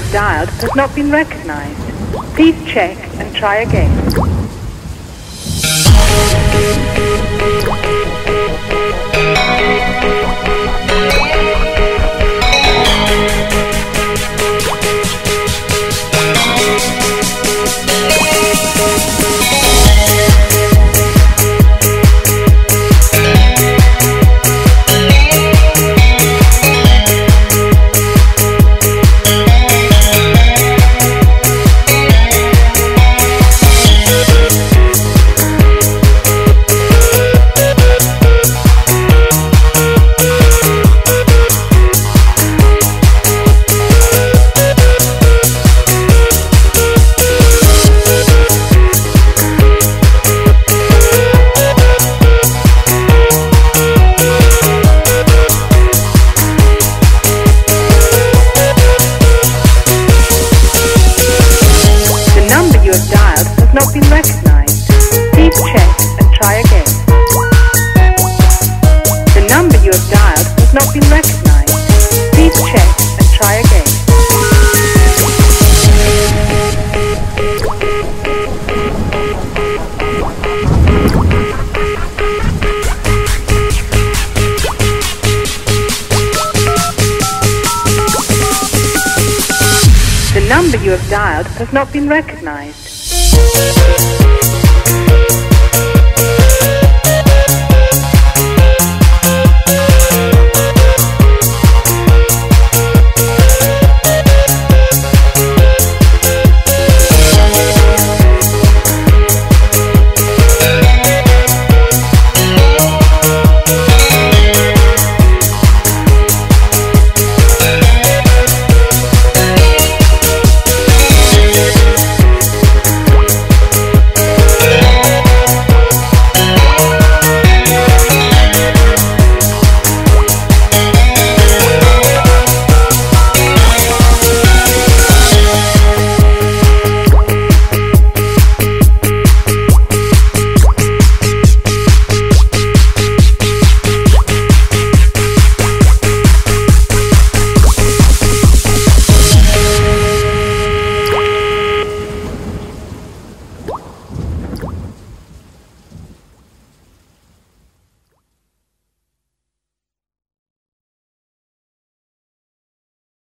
have dialed has not been recognized. Please check and try again. Not been recognized. Please check and try again. The number you have dialed has not been recognized. Please check and try again. The number you have dialed has not been recognized.